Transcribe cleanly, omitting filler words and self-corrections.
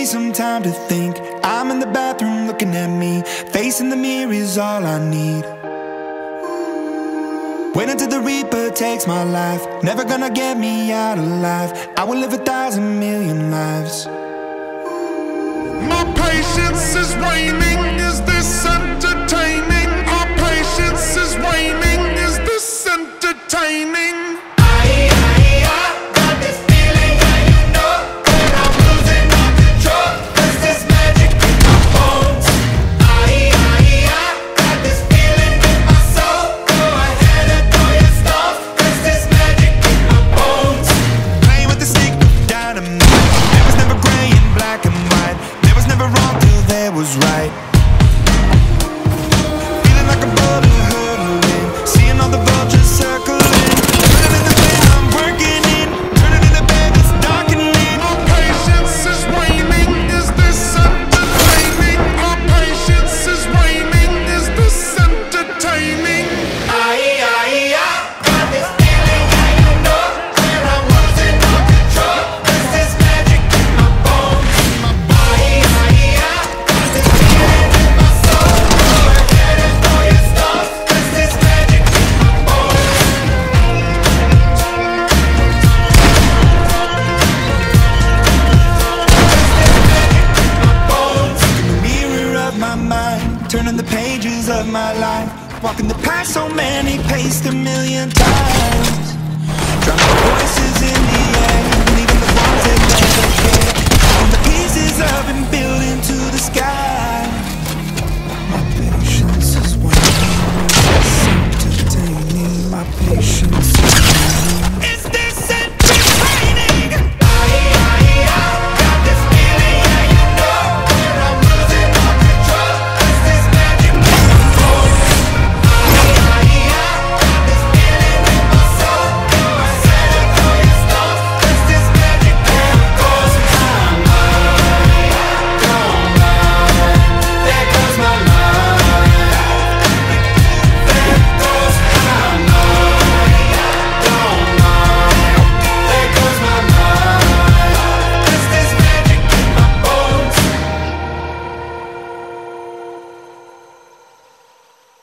some time to think. I'm in the bathroom looking at me. Facing the mirror is all I need. Wait until the Reaper takes my life. Never gonna get me out alive. I will live 1,000 million lives. My patience is waning. Is this entertaining? Our patience is waning. Is this entertaining? Was right. Feeling like a boulder hurtling, seeing all the vultures circling. Running in the bed I'm working in, turning in the bed it's darkening. Our patience is waning. Is this entertaining? Our patience is waning. Is this entertaining? Got this feeling, yeah, you know, where I'm losing all control. Is this magic in my bones? Turning the pages of my life, walking the path so many paced 1,000,000 times. Drowning the voices in the air, leaving the ones that never care. And the pieces of him built into the sky.